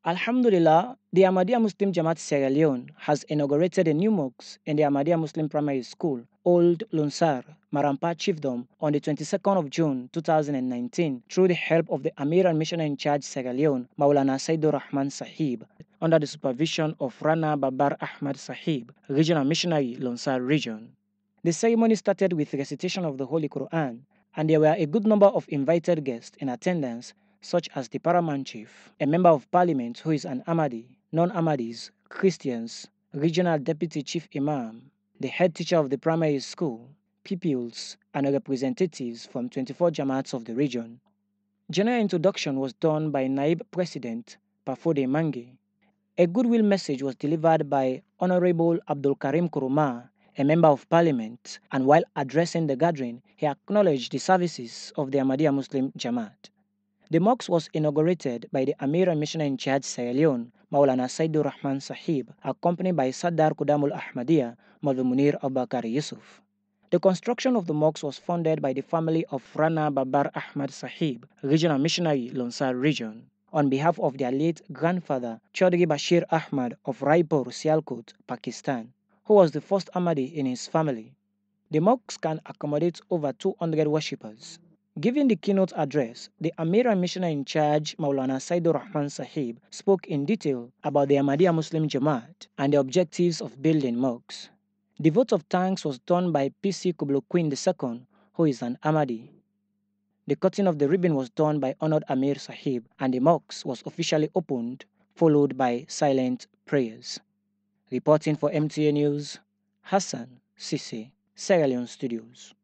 Alhamdulillah, the Ahmadiyya Muslim Jamaat Sierra Leone has inaugurated a new mosque in the Ahmadiyya Muslim Primary School, Old Lunsar, Marampa Chiefdom, on the 22nd of June 2019 through the help of the Amir and Missioner in Charge Sierra Leone, Maulana Saidur Rahman Sahib, under the supervision of Rana Babar Ahmad Sahib, Regional Missionary, Lunsar Region. The ceremony started with recitation of the Holy Quran, and there were a good number of invited guests in attendance, such as the paramount chief, a member of parliament who is an Ahmadi, non-Ahmadis, Christians, regional deputy chief imam, the head teacher of the primary school, pupils, and representatives from 24 Jamaats of the region. General introduction was done by Naib President Pafode Mange. A goodwill message was delivered by Honorable Abdul Karim Kuruma, a member of parliament, and while addressing the gathering, he acknowledged the services of the Ahmadiyya Muslim Jamaat. The mosque was inaugurated by the Amir and Missioner in Charge Sierra Leone, Maulana Saidur Rahman Sahib, accompanied by Sardar Kudamul Ahmadiyya, Maulvi Munir Abubakar Yusuf. The construction of the mosque was funded by the family of Rana Babar Ahmad Sahib, Regional Missionary, Lonsar Region, on behalf of their late grandfather, Chaudhry Bashir Ahmad of Raipur, Sialkot, Pakistan, who was the first Ahmadi in his family. The mosque can accommodate over 200 worshippers. Giving the keynote address, the Amir and Missioner in Charge, Maulana Saidur Rahman Sahib, spoke in detail about the Ahmadiyya Muslim Jamaat and the objectives of building mosques. The vote of thanks was done by PC Kublo Queen II, who is an Ahmadi. The cutting of the ribbon was done by Honored Amir Sahib, and the mosque was officially opened, followed by silent prayers. Reporting for MTA News, Hassan Sisse, Sierra Leone Studios.